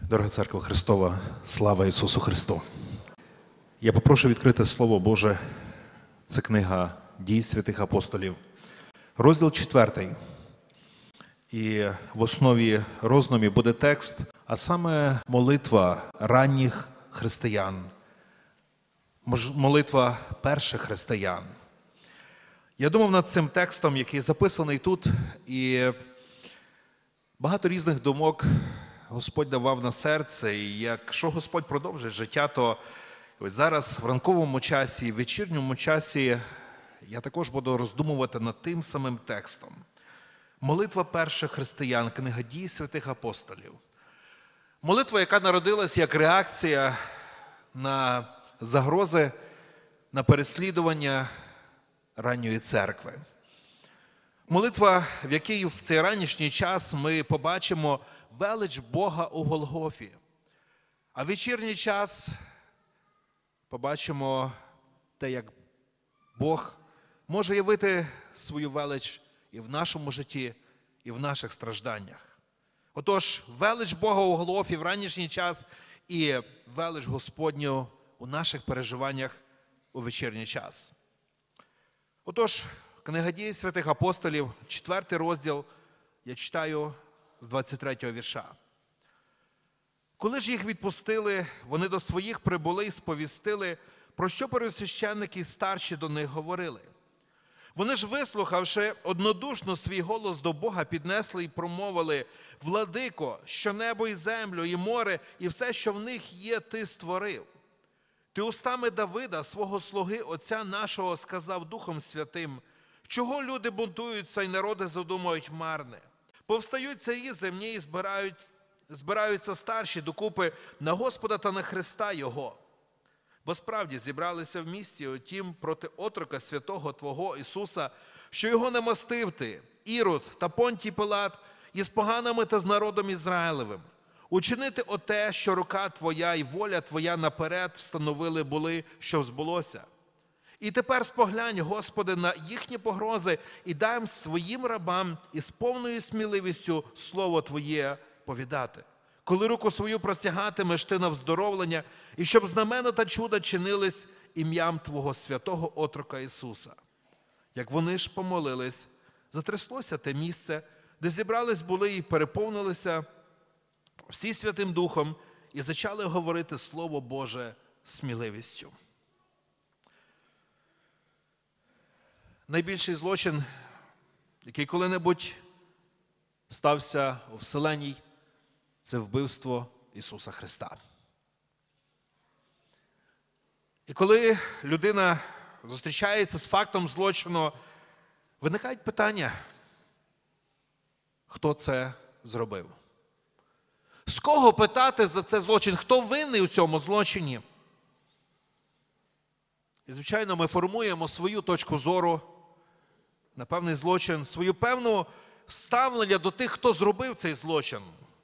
Дорога Церква Христова, слава Ісусу Христу! Я попрошу відкрити Слово Боже, це книга «Дій святих апостолів», розділ 4. І в основі роздумів буде текст, а саме молитва ранніх християн, молитва перших християн. Я думав над цим текстом, який записаний тут, і багато різних думок Господь давав на серце, і якщо Господь продовжить життя, то ось зараз в ранковому часі, в вечірньому часі я також буду роздумувати над тим самим текстом. Молитва перших християн, книга «Дій святих апостолів». Молитва, яка народилась як реакція на загрози, на переслідування ранньої церкви. Молитва, в якій в цей ранішній час ми побачимо велич Бога у Голгофі. А в вечірній час побачимо те, як Бог може явити свою велич і в нашому житті, і в наших стражданнях. Отож, велич Бога у Голгофі в ранішній час і велич Господню у наших переживаннях у вечірній час. Отож, книга «Дій святих апостолів», 4 розділ, я читаю з 23-го вірша. «Коли ж їх відпустили, вони до своїх прибули і сповістили, про що первосвященники і старші до них говорили. Вони ж, вислухавши, однодушно свій голос до Бога піднесли і промовили: «Владико, що небо і землю, і море, і все, що в них є, ти створив. Ти устами Давида, свого слуги, отця нашого, сказав Духом Святим: чого люди бунтуються і народи задумують марне? Повстають царі земні і збираються старші докупи на Господа та на Христа Його. Бо справді зібралися в місті отім проти отрока святого Твого Ісуса, що Його намастив ти, Ірод та Понтій Пилат, із поганами та з народом Ізраїлевим. Учинити оте, що рука Твоя і воля Твоя наперед встановили були, що збулося. І тепер споглянь, Господи, на їхні погрози і дай їм своїм рабам із повною сміливістю Слово Твоє повідати. Коли руку свою простягатимеш Ти на вздоровлення, і щоб знамена та чуда чинились ім'ям Твого святого отрока Ісуса. Як вони ж помолились, затряслося те місце, де зібрались були і переповнилися всі Святим Духом, і зачали говорити Слово Боже сміливістю». Найбільший злочин, який коли-небудь стався у вселенній, це вбивство Ісуса Христа. І коли людина зустрічається з фактом злочину, виникають питання: хто це зробив? З кого питати за це злочин? Хто винний у цьому злочині? І, звичайно, ми формуємо свою точку зору на певний злочин, свою певну ставлення до тих, хто зробив цей злочин.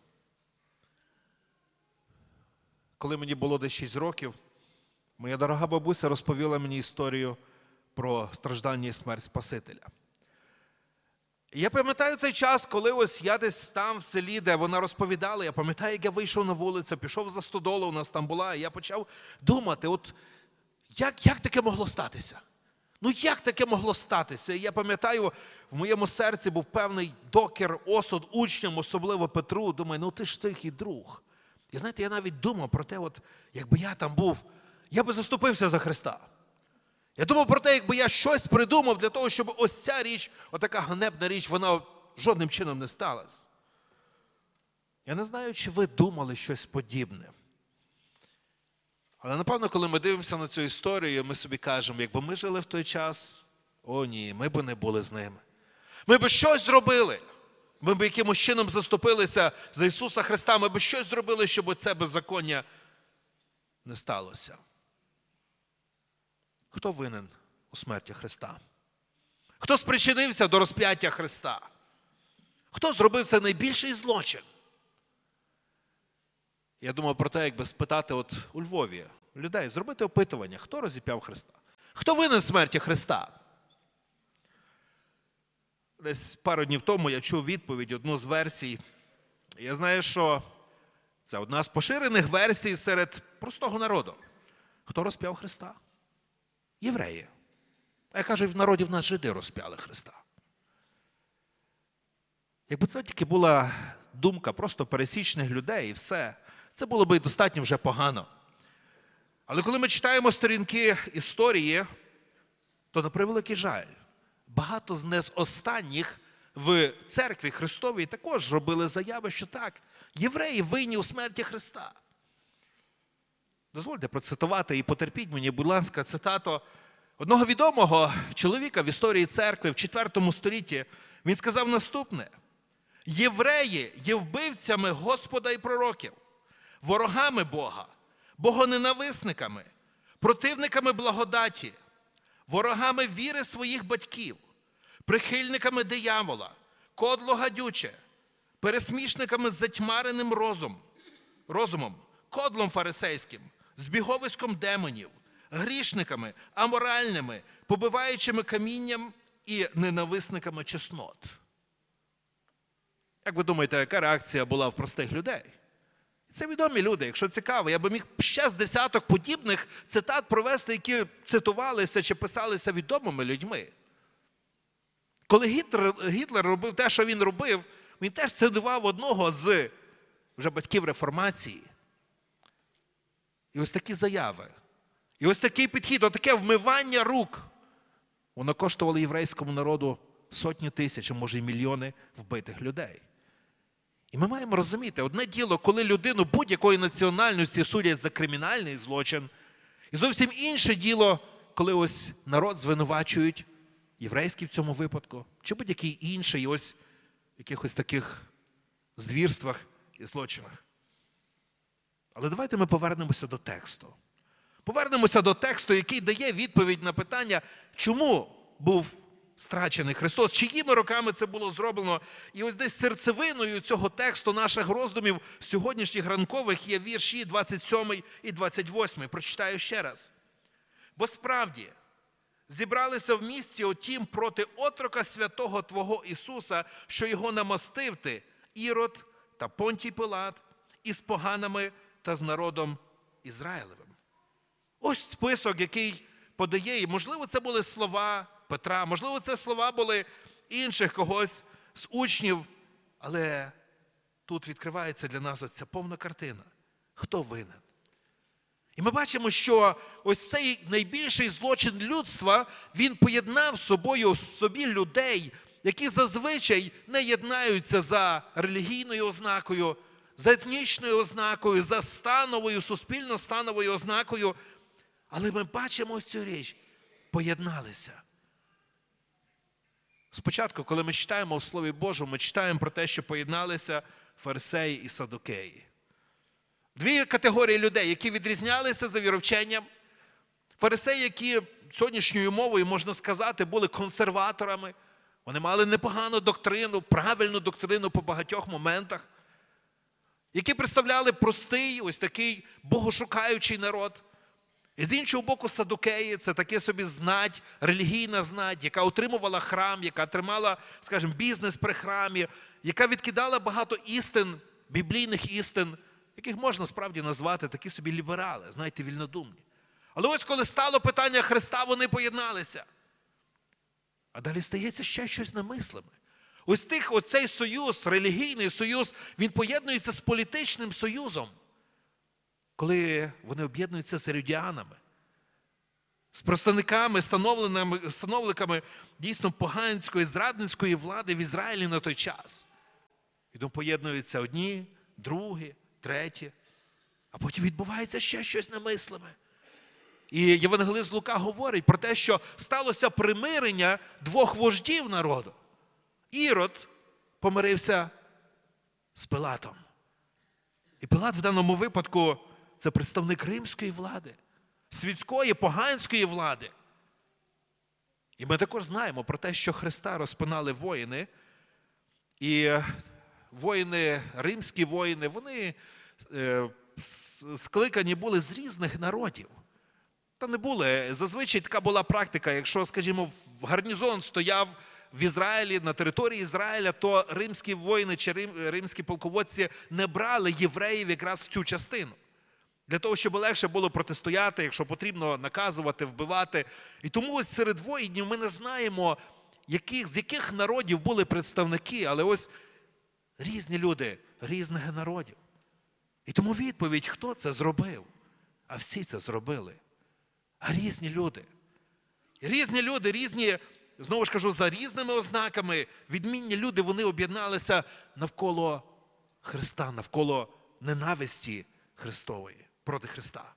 Коли мені було десь 6 років, моя дорога бабуся розповіла мені історію про страждання і смерть Спасителя. І я пам'ятаю цей час, коли ось я десь там в селі, де вона розповідала, я пам'ятаю, як я вийшов на вулицю, пішов за стодолу, у нас там була, і я почав думати, от як таке могло статися? Ну як таке могло статися? І я пам'ятаю, в моєму серці був певний докір, осуд учням, особливо Петру. Думаю, ну ти ж цих і друг. І знаєте, я навіть думав про те, от, якби я там був, я би заступився за Христа. Я думав про те, якби я щось придумав для того, щоб ось ця річ, отака ганебна річ, вона жодним чином не сталася. Я не знаю, чи ви думали щось подібне. Але, напевно, коли ми дивимося на цю історію, ми собі кажемо, якби ми жили в той час, о ні, ми б не були з ними. Ми б щось зробили. Ми б якимось чином заступилися за Ісуса Христа. Ми б щось зробили, щоб це беззаконня не сталося. Хто винен у смерті Христа? Хто спричинився до розп'яття Христа? Хто зробив це найбільший злочин? Я думав про те, якби спитати от у Львові людей, зробити опитування, хто розіп'яв Христа? Хто винен в смерті Христа? Десь пару днів тому я чув відповідь, одну з версій. Я знаю, що Це одна з поширених версій серед простого народу. Хто розп'яв Христа? Євреї. А я кажу, в народі в нас жиди розп'яли Христа. Якби це тільки була думка просто пересічних людей і все, це було б достатньо вже погано. Але коли ми читаємо сторінки історії, то на превеликий жаль, багато з останніх в церкві Христовій також робили заяви, що так, євреї винні у смерті Христа. Дозвольте процитувати і потерпіть мені, будь ласка, цитату одного відомого чоловіка в історії церкви в IV столітті. Він сказав наступне: «Євреї є вбивцями Господа і пророків, ворогами Бога, богоненависниками, противниками благодаті, ворогами віри своїх батьків, прихильниками диявола, кодло гадюче, пересмішниками з затьмареним розумом, кодлом фарисейським, збіговиськом демонів, грішниками, аморальними, побиваючими камінням і ненависниками чеснот». Як ви думаєте, яка реакція була в простих людей? Це відомі люди. Якщо цікаво, я би міг ще з десяток подібних цитат провести, які цитувалися чи писалися відомими людьми. Коли Гітлер робив те, що він робив, він теж цитував одного з вже батьків реформації. І ось такі заяви, і ось такий підхід, отаке вмивання рук, воно коштувало єврейському народу сотні тисяч, а може й мільйони вбитих людей. І ми маємо розуміти, одне діло, коли людину будь-якої національності судять за кримінальний злочин, і зовсім інше діло, коли ось народ звинувачують, єврейський в цьому випадку, чи будь-який інший, ось в якихось таких звірствах і злочинах. Але давайте ми повернемося до тексту. Повернемося до тексту, який дає відповідь на питання, чому був страчений Христос, чиїми руками це було зроблено. І ось десь серцевиною цього тексту наших роздумів сьогоднішніх ранкових є вірші 27 і 28. Прочитаю ще раз. «Бо справді зібралися в місті отім проти отрока святого Твого Ісуса, що його намастив ти, Ірод та Понтій Пилат, із поганами та з народом Ізраїлевим». Ось список, який подає, і можливо це були слова Петра, можливо це слова були інших когось з учнів, але тут відкривається для нас оця повна картина. Хто винен? І ми бачимо, що ось цей найбільший злочин людства, він поєднав собі людей, які зазвичай не єднаються за релігійною ознакою, за етнічною ознакою, за становою, суспільно-становою ознакою. Але ми бачимо ось цю річ. Поєдналися. Спочатку, коли ми читаємо в Слові Божому, ми читаємо про те, що поєдналися фарисеї і садукеї. Дві категорії людей, які відрізнялися за віровченням. Фарисеї, які сьогоднішньою мовою, можна сказати, були консерваторами. Вони мали непогану доктрину, правильну доктрину по багатьох моментах. Які представляли простий, ось такий богошукаючий народ. І з іншого боку, садукеї – це таке собі знать, релігійна знать, яка утримувала храм, яка тримала, скажімо, бізнес при храмі, яка відкидала багато істин, біблійних істин, яких можна справді назвати такі собі ліберали, знаєте, вільнодумні. Але ось коли стало питання Христа, вони поєдналися. А далі стається ще щось немислиме. Оцей союз, релігійний союз, він поєднується з політичним союзом. Коли вони об'єднуються з іродіанами, з представниками, становниками дійсно поганської, зрадницької влади в Ізраїлі на той час. І тому поєднуються одні, другі, треті, а потім відбувається ще щось немислиме. І євангелист Лука говорить про те, що сталося примирення двох вождів народу. Ірод помирився з Пилатом. І Пилат в даному випадку це представник римської влади, світської, поганської влади. І ми також знаємо про те, що Христа розпинали воїни. І воїни, римські воїни, вони скликані були з різних народів. Та не були. Зазвичай така була практика, якщо, скажімо, в гарнізон стояв в Ізраїлі, на території Ізраїля, то римські воїни чи римські полководці не брали євреїв якраз в цю частину. Для того, щоб легше було протистояти, якщо потрібно наказувати, вбивати. І тому ось серед воїнів ми не знаємо, з яких народів були представники, але ось різні люди, різних народів. І тому відповідь, хто це зробив? А всі це зробили. А різні люди. І різні люди, різні, знову ж кажу, за різними ознаками, відмінні люди, вони об'єдналися навколо Христа, навколо ненависті Христової, проти Христа.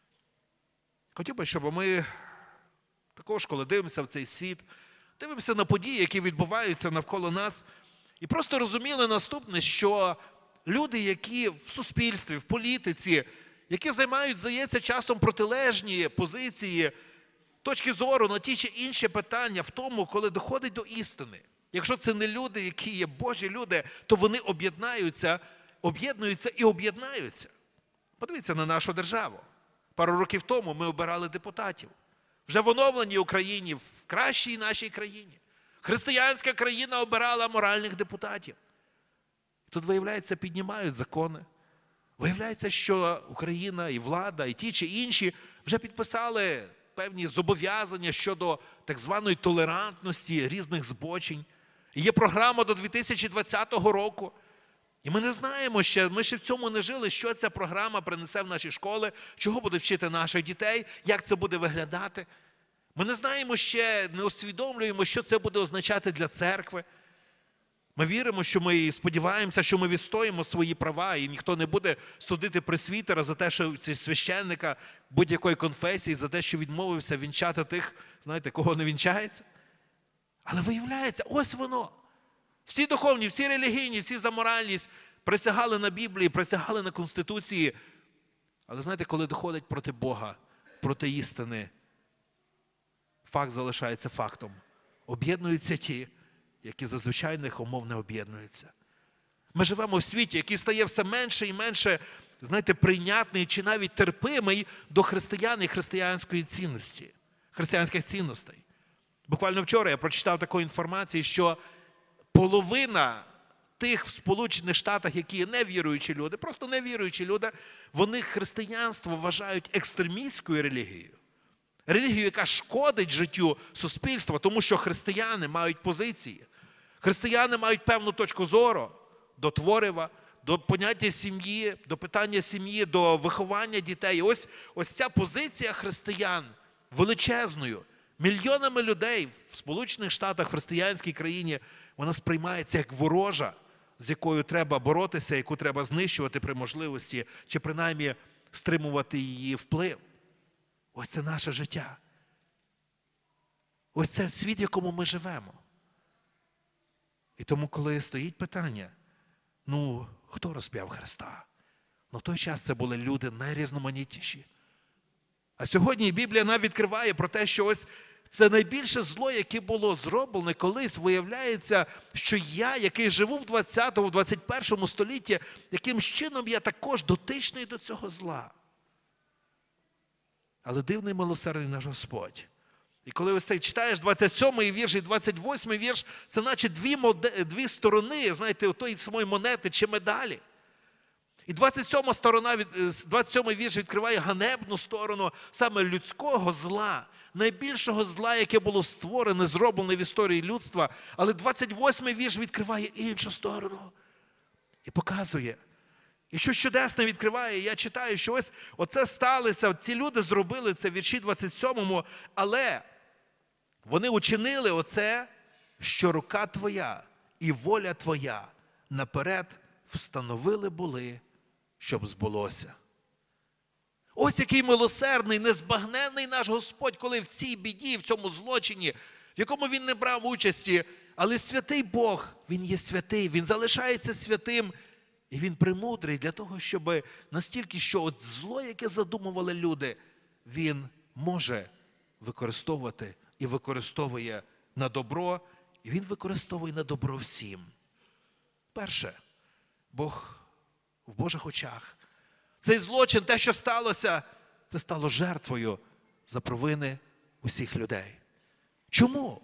Хотів би, щоб ми також, коли дивимося в цей світ, дивимося на події, які відбуваються навколо нас, і просто розуміли наступне, що люди, які в суспільстві, в політиці, які займають, здається, часом протилежні позиції, точки зору на ті чи інші питання в тому, коли доходить до істини. Якщо це не люди, які є Божі люди, то вони об'єднуються і об'єднаються. Подивіться на нашу державу. Пару років тому ми обирали депутатів. Вже в оновленій Україні, в кращій нашій країні. Християнська країна обирала моральних депутатів. Тут, виявляється, піднімають закони. Виявляється, що Україна і влада, і ті чи інші вже підписали певні зобов'язання щодо так званої толерантності різних збочень. І є програма до 2020 року. І ми не знаємо ще, ми ще в цьому не жили, що ця програма принесе в наші школи, чого буде вчити наших дітей, як це буде виглядати. Ми не знаємо ще, не усвідомлюємо, що це буде означати для церкви. Ми віримо, що ми і сподіваємося, що ми відстоїмо свої права, і ніхто не буде судити пресвітера за те, що це священника будь-якої конфесії, за те, що відмовився вінчати тих, знаєте, кого не вінчається. Але виявляється, ось воно. Всі духовні, всі релігійні, всі за моральність присягали на Біблії, присягали на Конституції. Але знаєте, коли доходить проти Бога, проти істини, факт залишається фактом. Об'єднуються ті, які за звичайних умов не об'єднуються. Ми живемо в світі, який стає все менше і менше, знаєте, прийнятний чи навіть терпимий до християн і християнської цінності, християнських цінностей. Буквально вчора я прочитав таку інформацію, що половина тих в Сполучених Штатах, які є невіруючі люди, просто невіруючі люди, вони християнство вважають екстремістською релігією. Релігію, яка шкодить життю суспільства, тому що християни мають позиції. Християни мають певну точку зору до творива, до поняття сім'ї, до питання сім'ї, до виховання дітей. І ось ця позиція християн величезною, мільйонами людей в Сполучених Штатах, в християнській країні, вона сприймається як ворожа, з якою треба боротися, яку треба знищувати при можливості, чи принаймні стримувати її вплив. Ось це наше життя. Ось це світ, в якому ми живемо. І тому, коли стоїть питання, хто розп'яв Христа? В той час це були люди найрізноманітніші. А сьогодні Біблія нам відкриває про те, що ось це найбільше зло, яке було зроблене колись. Виявляється, що я, який живу в 20-му, в 21 столітті, яким чином я також дотичний до цього зла. Але дивний милосердний наш Господь. І коли ось це читаєш 27-й вірш і 28-й вірш, це наче дві сторони, знаєте, тої самої монети чи медалі. І 27-й вірш відкриває ганебну сторону саме людського зла, найбільшого зла, яке було створене, зроблене в історії людства. Але 28-й вірш відкриває іншу сторону і показує. І що чудесне відкриває, я читаю, що ось оце сталося, ці люди зробили це в вірші 27-му, але вони учинили оце, що рука твоя і воля твоя наперед встановили були, щоб збулося. Ось який милосердний, незбагненний наш Господь, коли в цій біді, в цьому злочині, в якому Він не брав участі, але святий Бог, Він є святий, Він залишається святим, і Він премудрий для того, щоб настільки, що от зло, яке задумували люди, Він може використовувати і використовує на добро, і Він використовує на добро всім. Перше, Бог в Божих очах. Цей злочин, те, що сталося, це стало жертвою за провини усіх людей. Чому?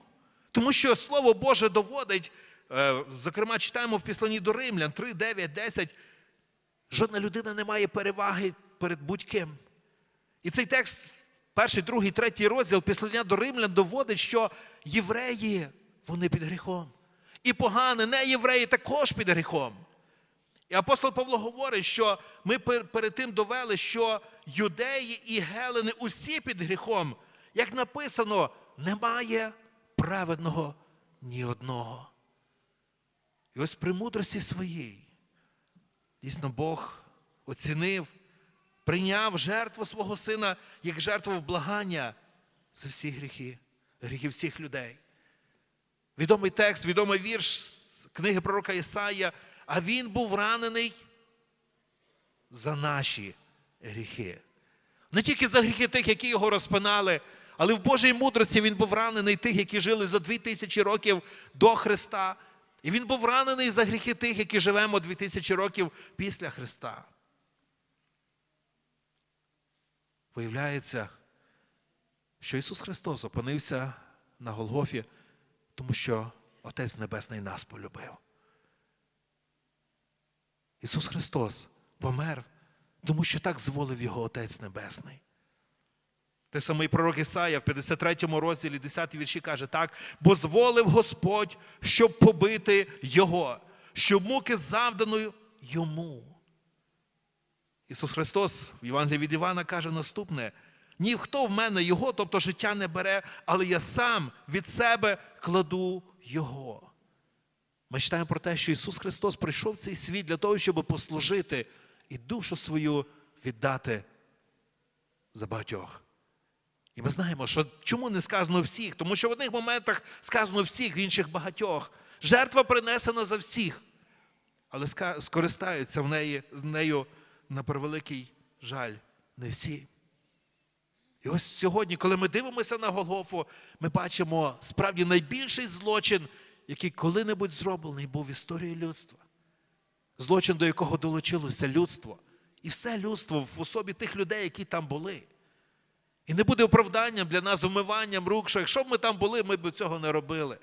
Тому що Слово Боже доводить, зокрема, читаємо в Післанні до Римлян 3, 9, 10, жодна людина не має переваги перед будь-ким. І цей текст, 1, 2, 3 розділ Післання до Римлян доводить, що євреї, вони під гріхом. І погані, не євреї, також під гріхом. І апостол Павло говорить, що ми перед тим довели, що юдеї і гелени усі під гріхом. Як написано, немає праведного ні одного. І ось при мудрості своїй, дійсно, Бог оцінив, прийняв жертву свого Сина, як жертву вблагання за всі гріхи, гріхи всіх людей. Відомий текст, відомий вірш з книги пророка Ісая, а Він був ранений за наші гріхи. Не тільки за гріхи тих, які його розпинали, але в Божій мудрості Він був ранений тих, які жили за 2000 років до Христа. І Він був ранений за гріхи тих, які живемо 2000 років після Христа. Виявляється, що Ісус Христос опинився на Голгофі, тому що Отець Небесний нас полюбив. Ісус Христос помер, тому що так зволив Його Отець Небесний. Той самий пророк Ісая в 53 розділі 10 вірші каже так: «Бо зволив Господь, щоб побити Його, щоб муки завданої Йому». Ісус Христос в Євангелії від Івана каже наступне: «Ніхто в мене Його, тобто життя не бере, але я сам від себе кладу Його». Ми читаємо про те, що Ісус Христос прийшов в цей світ для того, щоб послужити і душу свою віддати за багатьох. І ми знаємо, що чому не сказано всіх? Тому що в одних моментах сказано всіх, в інших багатьох. Жертва принесена за всіх, але скористаються з нею, на превеликий жаль, не всі. І ось сьогодні, коли ми дивимося на Голгофу, ми бачимо справді найбільший злочин, який коли-небудь зроблений був в історії людства. Злочин, до якого долучилося людство. І все людство в особі тих людей, які там були. І не буде оправданням для нас вмиванням рук, що якщо б ми там були, ми б цього не робили.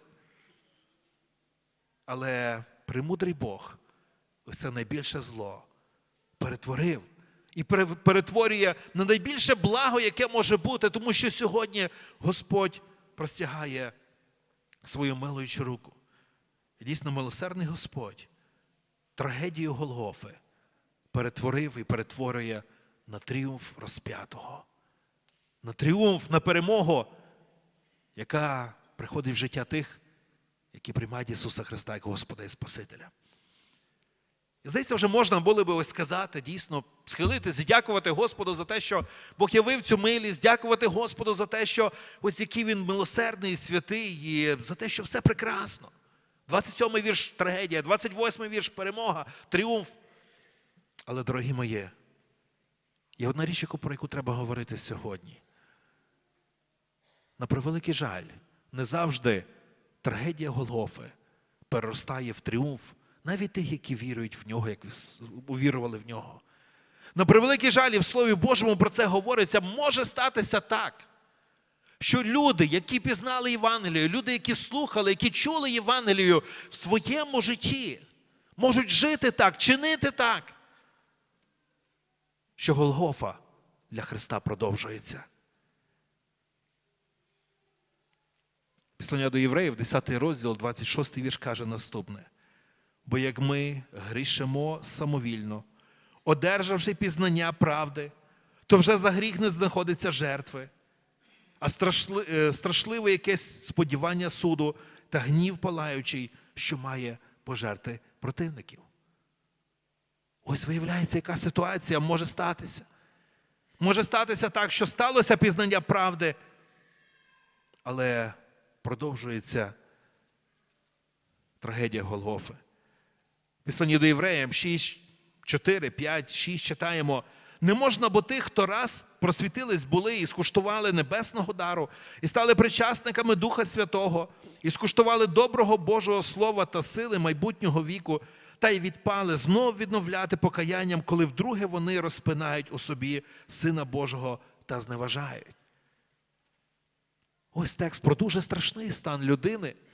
Але премудрий Бог ось це найбільше зло перетворив. І перетворює на найбільше благо, яке може бути, тому що сьогодні Господь простягає свою милуючу руку. І дійсно милосердний Господь трагедію Голгофи перетворив і перетворює на тріумф розп'ятого. На тріумф, на перемогу, яка приходить в життя тих, які приймають Ісуса Христа як Господа і Спасителя. І, здається, вже можна було би ось сказати, дійсно, схилитись і дякувати Господу за те, що Бог явив цю милість, дякувати Господу за те, що ось який Він милосердний і святий, і за те, що все прекрасно. 27-й вірш – трагедія, 28-й вірш – перемога, тріумф. Але, дорогі мої, є одна річ, про яку треба говорити сьогодні. На превеликий жаль, не завжди трагедія Голгофи переростає в тріумф навіть тих, які вірують в Нього, як увірували в Нього. На превеликий жаль, і в Слові Божому про це говориться, може статися так, що люди, які пізнали Євангелію, люди, які слухали, які чули Євангелію в своєму житті, можуть жити так, чинити так, що Голгофа для Христа продовжується. Післання до Євреїв, 10 розділ, 26 вірш каже наступне: «Бо як ми грішимо самовільно, одержавши пізнання правди, то вже за гріх не знаходиться жертви, а страшливе якесь сподівання суду та гнів палаючий, що має пожерти противників». Ось виявляється, яка ситуація може статися. Може статися так, що сталося пізнання правди, але продовжується трагедія Голгофи. Післання до Євреям 6, 4, 5, 6 читаємо: «Не можна, бо тих, хто раз просвітились були і скуштували небесного дару, і стали причасниками Духа Святого, і скуштували доброго Божого Слова та сили майбутнього віку, та й відпали знов відновляти покаянням, коли вдруге вони розпинають у собі Сина Божого та зневажають». Ось текст про дуже страшний стан людини,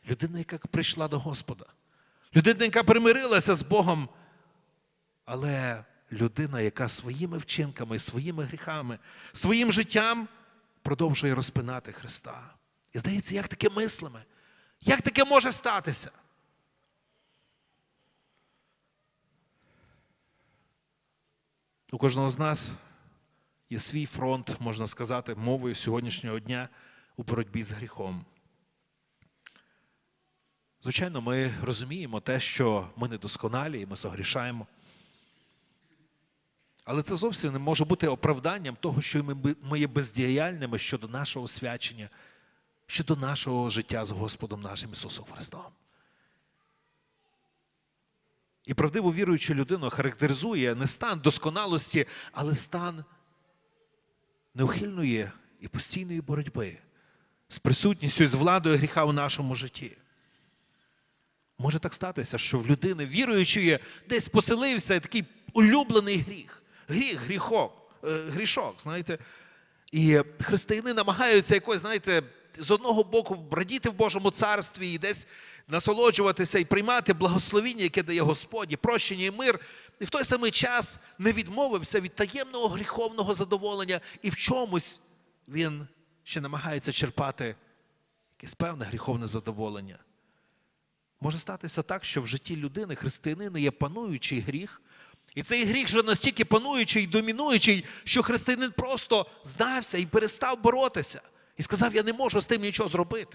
Людина, яка прийшла до Господа. Людина, яка примирилася з Богом. Але людина, яка своїми вчинками, своїми гріхами, своїм життям продовжує розпинати Христа. І здається, як таке мислимо? Як таке може статися? У кожного з нас є свій фронт, можна сказати, мовою сьогоднішнього дня у боротьбі з гріхом. Звичайно, ми розуміємо те, що ми недосконалі і ми согрішаємо. Але це зовсім не може бути оправданням того, що ми є бездіяльними щодо нашого освячення, щодо нашого життя з Господом нашим Ісусом Христом. І правдиво віруючу людину характеризує не стан досконалості, але стан неухильної і постійної боротьби з присутністю і з владою гріха у нашому житті. Може так статися, що в людини віруючої десь поселився такий улюблений гріх. Грішок, знаєте. І християни намагаються якось, знаєте, з одного боку радіти в Божому царстві і десь насолоджуватися і приймати благословіння, яке дає Господь, і прощення, і мир. І в той самий час не відмовився від таємного гріховного задоволення, і в чомусь він ще намагається черпати якесь певне гріховне задоволення. Може статися так, що в житті людини, християнина, є пануючий гріх, і цей гріх вже настільки пануючий і домінуючий, що християнин просто здався і перестав боротися. І сказав, я не можу з тим нічого зробити.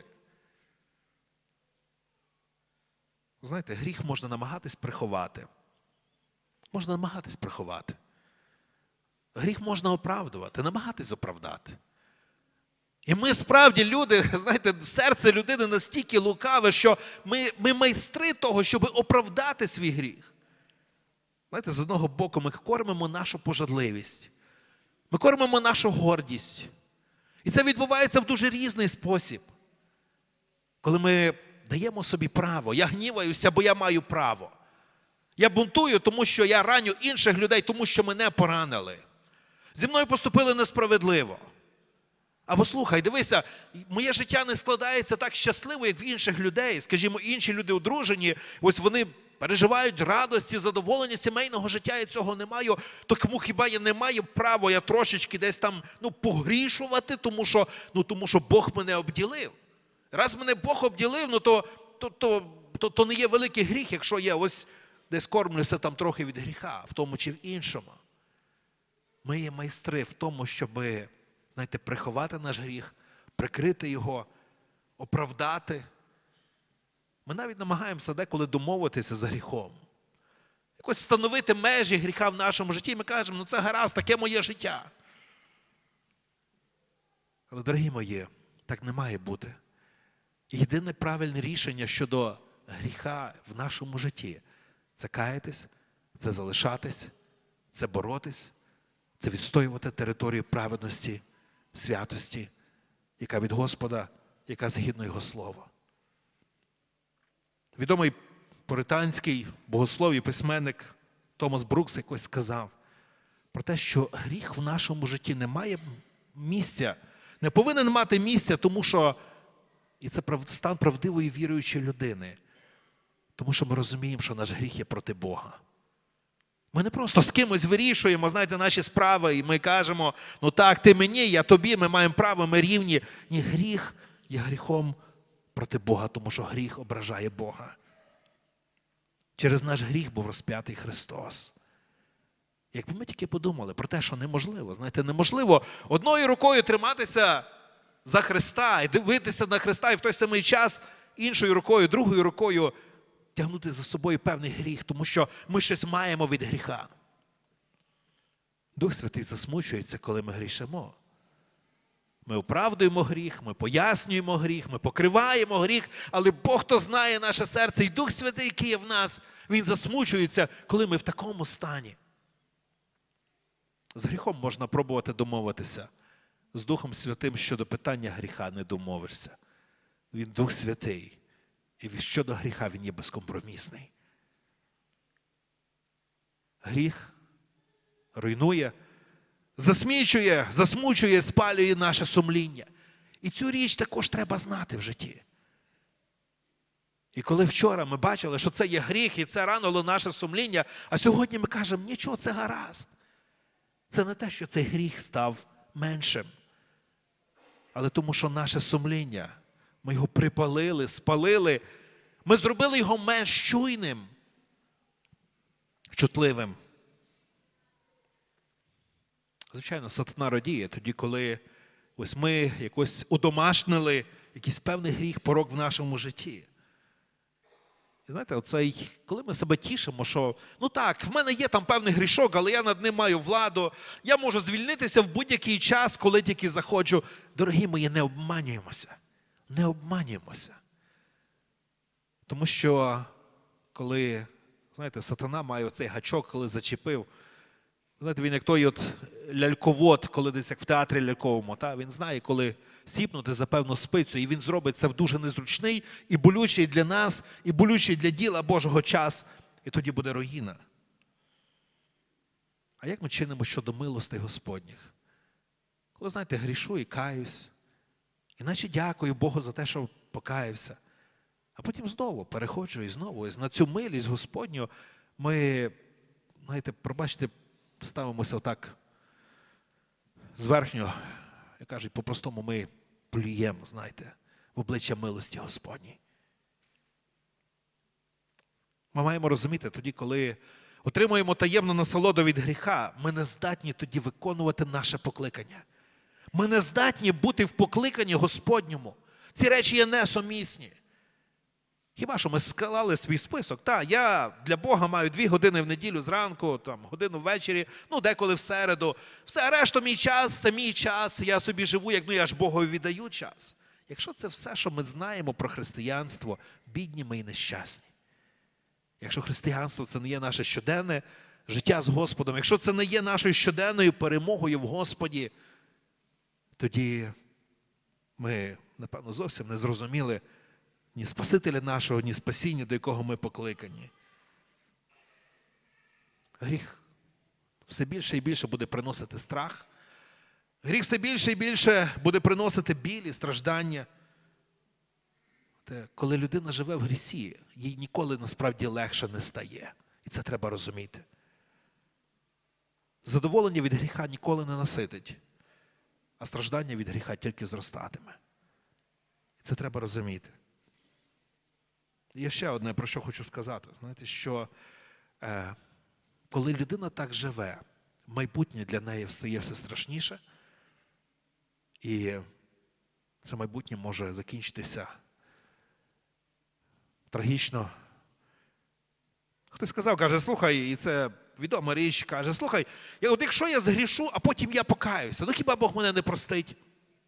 Знаєте, гріх можна намагатись приховати. Можна намагатись приховати. Гріх можна оправдувати, намагатись оправдати. І ми справді люди, знаєте, серце людини настільки лукаве, що ми майстри того, щоб оправдати свій гріх. Знаєте, з одного боку ми кормимо нашу пожадливість. Ми кормимо нашу гордість. І це відбувається в дуже різний спосіб. Коли ми даємо собі право. Я гніваюся, бо я маю право. Я бунтую, тому що я раню інших людей, тому що мене поранили. Зі мною поступили несправедливо. Або слухай, дивися, моє життя не складається так щасливо, як в інших людей. Скажімо, інші люди одружені, ось вони переживають радості, задоволення сімейного життя, я цього не маю. То кому хіба я не маю права, я трошечки десь там погрішувати, тому що Бог мене обділив. Раз мене Бог обділив, то не є великий гріх, якщо я ось десь кормлюся там трохи від гріха, в тому чи в іншому. Ми є майстри в тому, щоб, знаєте, приховати наш гріх, прикрити його, оправдати. Ми навіть намагаємося деколи домовитися за гріхом. Якось встановити межі гріха в нашому житті, і ми кажемо, це гаразд, таке моє життя. Але, дорогі мої, так не має бути. І єдине правильне рішення щодо гріха в нашому житті – це каятись, це залишатись, це боротись, це відстоювати територію праведності, святості, яка від Господа, яка згідно Його Слова. Відомий пуританський богослов і письменник Томас Брукс якось сказав про те, що гріх в нашому житті не має місця, не повинен мати місця, тому що, і це стан правдивої віруючої людини, тому що ми розуміємо, що наш гріх є проти Бога. Ми не просто з кимось вирішуємо, знаєте, наші справи, і ми кажемо, ну так, ти мені, я тобі, ми маємо право, ми рівні. Ні, гріх є гріхом проти Бога, тому що гріх ображає Бога. Через наш гріх був розп'ятий Христос. Якби ми тільки подумали про те, що неможливо, знаєте, неможливо одною рукою триматися за Христа і дивитися на Христа, і в той самий час іншою рукою, другою рукою тягнути за собою певний гріх, тому що ми щось маємо від гріха. Дух Святий засмучується, коли ми грішимо. Ми оправдуємо гріх, ми пояснюємо гріх, ми покриваємо гріх, але Бог, хто знає наше серце, і Дух Святий, який є в нас, Він засмучується, коли ми в такому стані. З гріхом можна пробувати домовитися. З Духом Святим щодо питання гріха не домовишся. Він Дух Святий. І щодо гріха він є безкомпромісний. Гріх руйнує, засмучує, спалює наше сумління. І цю річ також треба знати в житті. І коли вчора ми бачили, що це є гріх, і це ранило наше сумління, а сьогодні ми кажемо, нічого, це гаразд. Це не те, що цей гріх став меншим, але тому, що наше сумління, ми його припалили, спалили, ми зробили його менш чуйним, чутливим. Звичайно, сатана радіє тоді, коли ось ми якось удомашнили якийсь певний гріх, порок в нашому житті. І знаєте, оцей, коли ми себе тішимо, що, ну так, в мене є там певний грішок, але я над ним маю владу, я можу звільнитися в будь-який час, коли тільки захочу. Дорогі мої, не обманюємося. Не обманюємося. Тому що, коли, знаєте, сатана має оцей гачок, коли зачепив, знаєте, він як той от ляльковод, коли десь як в театрі ляльковому, він знає, коли сіпнути за певну спицю, і він зробить це в дуже незручний і болючий для нас, і болючий для діла Божого час, і тоді буде руїна. А як ми чинимо щодо милостей Господніх? Коли, знаєте, грішу і каюсь, іначе дякую Богу за те, що покаявся, а потім знову переходжу і знову. І на цю милість Господню ми, знаєте, пробачте, ставимося отак зверхньо, як кажуть, по-простому ми плюємо, знаєте, в обличчя милості Господній. Ми маємо розуміти, тоді, коли отримуємо таємну насолоду від гріха, ми не здатні тоді виконувати наше покликання. Ми не здатні бути в покликанні Господньому. Ці речі є несумісні. Хіба що ми склали свій список? Так, я для Бога маю 2 години в неділю зранку, годину ввечері, деколи в середу. Все, решта мій час, це мій час, я собі живу, я ж Богові віддаю час. Якщо це все, що ми знаємо про християнство, бідні ми і нещасні. Якщо християнство це не є наше щоденне життя з Господом, якщо це не є нашою щоденною перемогою в Господі, тоді ми, напевно, зовсім не зрозуміли ні Спасителя нашого, ні спасіння, до якого ми покликані. Гріх все більше і більше буде приносити страх. Гріх все більше і більше буде приносити біль і страждання. Коли людина живе в грісі, їй ніколи насправді легше не стає. І це треба розуміти. Задоволення від гріха ніколи не наситить, а страждання від гріха тільки зростатиме. І це треба розуміти. І є ще одне, про що хочу сказати. Знаєте, що коли людина так живе, майбутнє для неї стає все страшніше, і це майбутнє може закінчитися трагічно. Хтось сказав, каже, слухай, і це відома річ, каже, слухай, от якщо я згрішу, а потім я покаюся, хіба Бог мене не простить?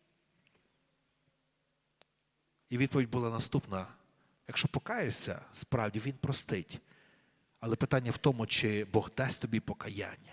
І відповідь була наступна. Якщо покаєшся, справді Він простить. Але питання в тому, чи Бог дасть тобі покаяння.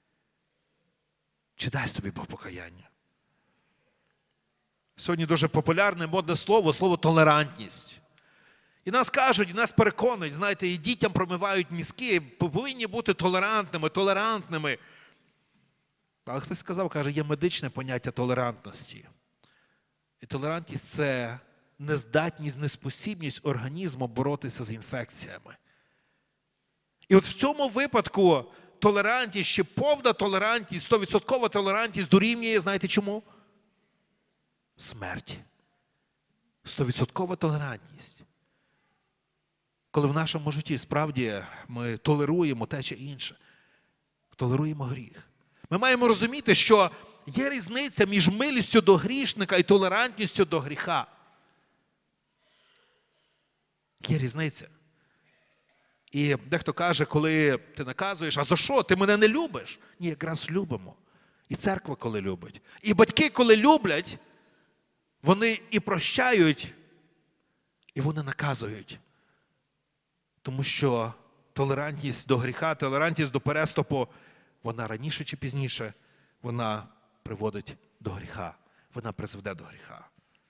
Чи дасть тобі Бог покаяння? Сьогодні дуже популярне модне слово толерантність. І нас кажуть, і нас переконують, знаєте, і дітям промивають мізки, повинні бути толерантними. Але хтось сказав, каже, є медичне поняття толерантності. І толерантність – це нездатність, неспосібність організму боротися з інфекціями. І от в цьому випадку толерантність, чи повна толерантність, 100% толерантність дорівнює, знаєте чому? Смерть. 100% толерантність. Коли в нашому житті справді ми толеруємо те чи інше, толеруємо гріх. Ми маємо розуміти, що є різниця між милістю до грішника і толерантністю до гріха. Є різниця. І дехто каже, коли ти наказуєш, а за що? Ти мене не любиш? Ні, якраз любимо. І церква, коли любить. І батьки, коли люблять, вони і прощають, і вони наказують. Тому що толерантність до гріха, толерантність до переступу, вона раніше чи пізніше, вона приводить до гріха. Вона призведе до гріха.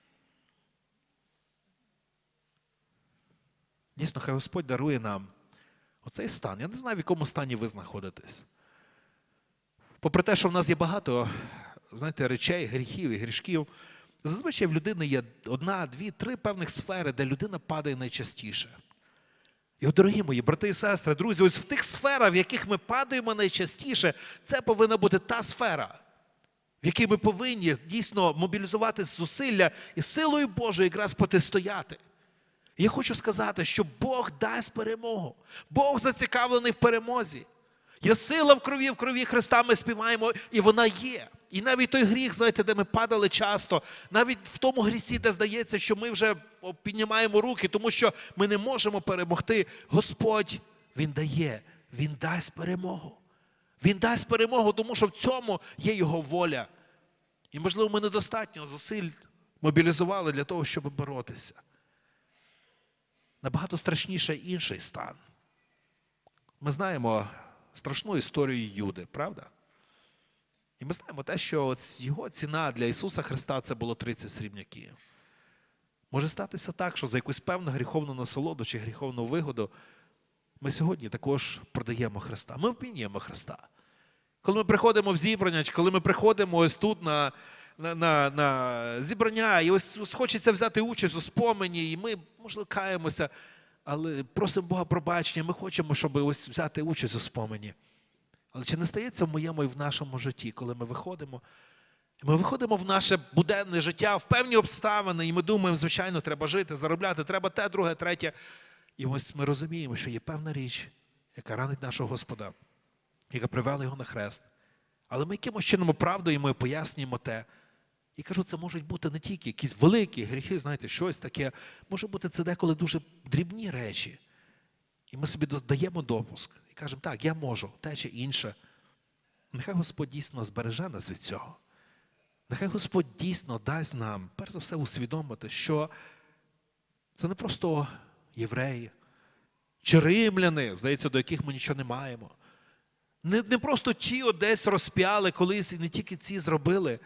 Дійсно, хай Господь дарує нам оцей стан. Я не знаю, в якому стані ви знаходитесь. Попри те, що в нас є багато, знаєте, речей, гріхів і грішків, Зазвичай в людини є одна, дві, три певних сфери, де людина падає найчастіше. І, дорогі мої брати і сестри, друзі, ось в тих сферах, в яких ми падаємо найчастіше, це повинна бути та сфера, в якій ми повинні дійсно мобілізувати зусилля і силою Божою якраз протистояти. І я хочу сказати, що Бог дасть перемогу. Бог зацікавлений в перемозі. Є сила в крові Христа ми співаємо, і вона є. І навіть той гріх, знаєте, де ми падали часто, навіть в тому грісі, де здається, що ми вже піднімаємо руки, тому що ми не можемо перемогти. Господь, Він дає, Він дасть перемогу. Він дасть перемогу, тому що в цьому є Його воля. І, можливо, ми недостатньо зусиль мобілізували для того, щоб боротися. Набагато страшніше інший стан. Ми знаємо страшну історію Юди, правда? І ми знаємо те, що його ціна для Ісуса Христа – це було 30 срібняків. Може статися так, що за якусь певну гріховну насолоду чи гріховну вигоду ми сьогодні також продаємо Христа. Ми обмінюємо Христа. Коли ми приходимо в зібрання, чи коли ми приходимо ось тут на зібрання, і ось хочеться взяти участь у спомені, і ми, можливо, каємося, але просимо Бога пробачення, ми хочемо, щоб ось взяти участь у спомені. Але чи не стається в моєму і в нашому житті, коли ми виходимо? Ми виходимо в наше буденне життя, в певні обставини, і ми думаємо, звичайно, треба жити, заробляти, треба те, друге, третє. І ось ми розуміємо, що є певна річ, яка ранить нашого Господа, яка привела його на хрест. Але ми якимось чином оправдуємо і пояснюємо те. І кажу, це можуть бути не тільки якісь великі гріхи, знаєте, щось таке. Може бути це деколи дуже дрібні речі. І ми собі даємо допуск. І кажемо, так, я можу, те чи інше. Нехай Господь дійсно збереже нас від цього. Нехай Господь дійсно дасть нам, перш за все, усвідомити, що це не просто євреї, чи римляни, здається, до яких ми нічого не маємо. Не просто ті десь розп'яли колись, і не тільки ці зробили.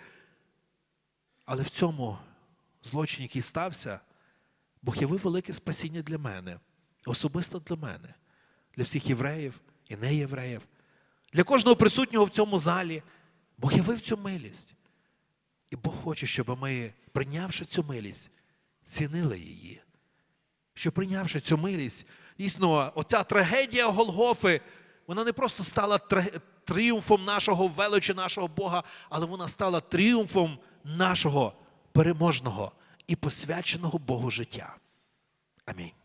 Але в цьому злочині, який стався, Бог явив велике спасіння для мене. Особисто для мене. Для всіх євреїв і неєвреїв. Для кожного присутнього в цьому залі. Бог явив цю милість. І Бог хоче, щоб ми, прийнявши цю милість, цінили її. Щоб прийнявши цю милість, дійсно, оця трагедія Голгофи, вона не просто стала тріумфом нашого величі, нашого Бога, але вона стала тріумфом нашого переможного і посвяченого Богу життя. Амінь.